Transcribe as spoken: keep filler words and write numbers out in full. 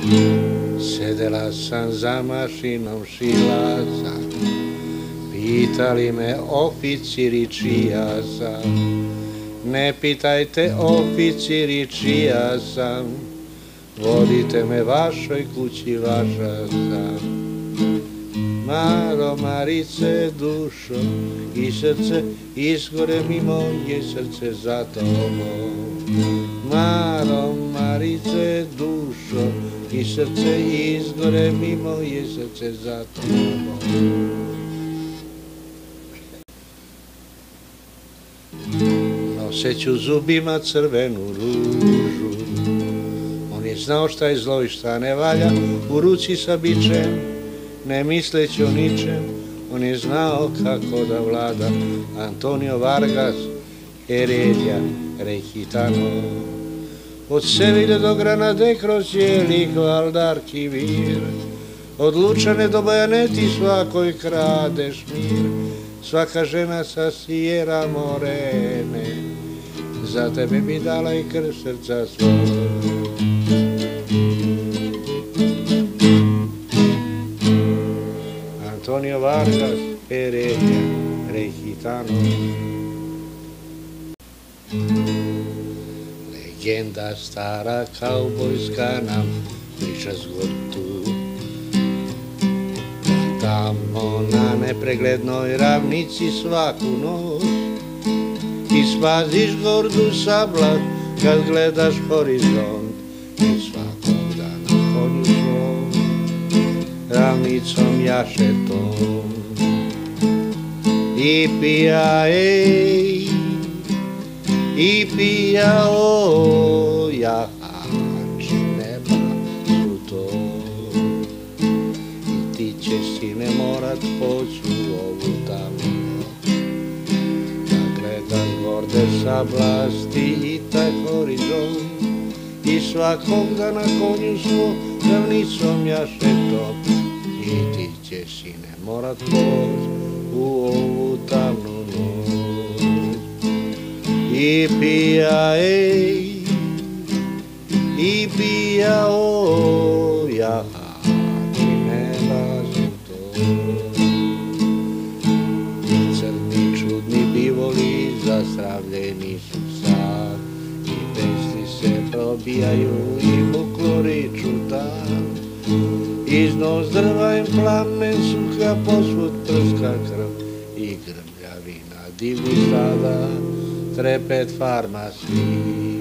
Sedela sam za mašinom šilaca, pitali me oficiri čija sam. Ne pitajte oficiri čija sam, vodite me vašoj kući, vaša sam. Maro, Marice, dušo i srce izgore mi moje srce za tobom. Maro, Marice, dušo i srce izgore mi moje srce za tobom. Noseću zubima crvenu ružu, on je znao šta je zlo i šta ne valja, u ruci sa bičem, ne misleći o ničem, on je znao kako da vlada. Antonio Vargas, Heredia, Rey Gitano. Od Sevilje do Granade kroz cijeli Guadalquivir, od Lučane do Bajaneti svakoj kradeš mir. Svaka žena sa Sierra Morene za tebe bi dala i krv srca svoj. Antonio Vargas, Heredia, Rey Gitano. Legenda stara kaubojska nam priča zgodu, tamo na nepreglednoj ravnici svaku noć ispaziš gordu sabla kad gledaš horizont i svakog dana konju svom ravnicom jašetom i pija ej i pija o jahač neba su to. I ti ćeš sine morat poći u ovu tamnu noć da gledaš gorde sablasti i taj horizont i svakog dana konju svom ravnicom jašetom. I ti ćeš sine morat poći u ovu tamnu noć i pija ej i pija o jahači neba su to. I crni čudni bivoli zastravljeni su sad i pesni se probijaju i folklori čutan. Iz nos drva im plamen suha, posvud prska krv i grmljavina divni sada trepet farma svi.